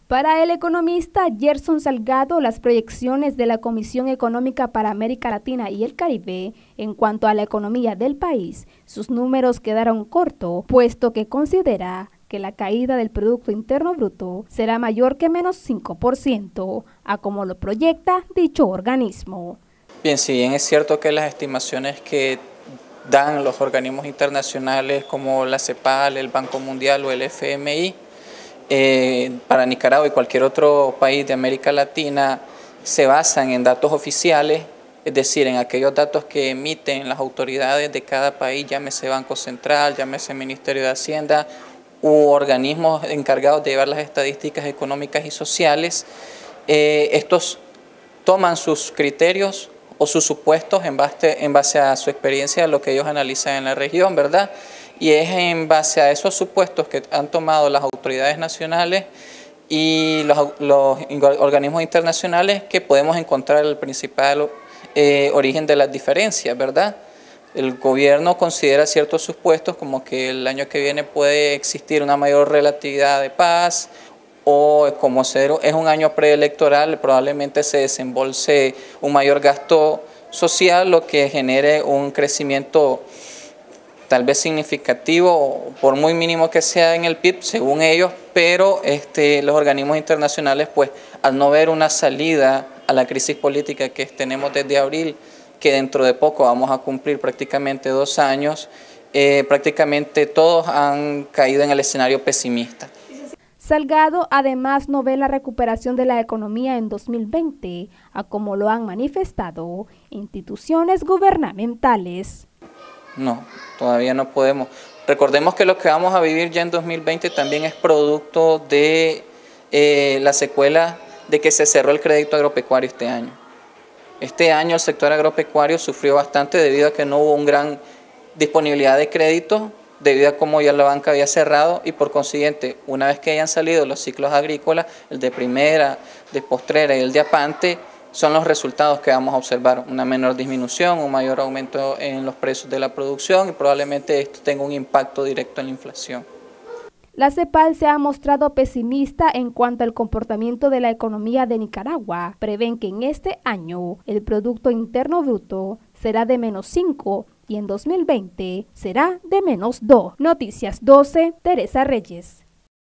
Para el economista Gerson Salgado, las proyecciones de la Comisión Económica para América Latina y el Caribe en cuanto a la economía del país, sus números quedaron cortos, puesto que considera que la caída del Producto Interno Bruto será mayor que menos 5%, a como lo proyecta dicho organismo. Bien, si bien es cierto que las estimaciones que dan los organismos internacionales como la CEPAL, el Banco Mundial o el FMI, para Nicaragua y cualquier otro país de América Latina se basan en datos oficiales, es decir, en aquellos datos que emiten las autoridades de cada país, llámese Banco Central, llámese Ministerio de Hacienda u organismos encargados de llevar las estadísticas económicas y sociales. Estos toman sus criterios o sus supuestos en base a su experiencia, lo que ellos analizan en la región, ¿verdad? Y es en base a esos supuestos que han tomado las autoridades nacionales y los organismos internacionales que podemos encontrar el principal origen de las diferencias, ¿verdad? El gobierno considera ciertos supuestos como que el año que viene puede existir una mayor relatividad de paz, o como es un año preelectoral, probablemente se desembolse un mayor gasto social, lo que genere un crecimiento tal vez significativo, por muy mínimo que sea en el PIB, según ellos, pero los organismos internacionales, pues, al no ver una salida a la crisis política que tenemos desde abril, que dentro de poco vamos a cumplir prácticamente 2 años, prácticamente todos han caído en el escenario pesimista. Salgado además no ve la recuperación de la economía en 2020, a como lo han manifestado instituciones gubernamentales. No, todavía no podemos. Recordemos que lo que vamos a vivir ya en 2020 también es producto de la secuela de que se cerró el crédito agropecuario este año. Este año el sector agropecuario sufrió bastante debido a que no hubo una gran disponibilidad de crédito, debido a cómo ya la banca había cerrado y por consiguiente, una vez que hayan salido los ciclos agrícolas, el de primera, de postrera y el de apante, son los resultados que vamos a observar, una menor disminución, un mayor aumento en los precios de la producción y probablemente esto tenga un impacto directo en la inflación. La CEPAL se ha mostrado pesimista en cuanto al comportamiento de la economía de Nicaragua. Prevén que en este año el Producto Interno Bruto será de -5 y en 2020 será de -2. Noticias 12, Teresa Reyes.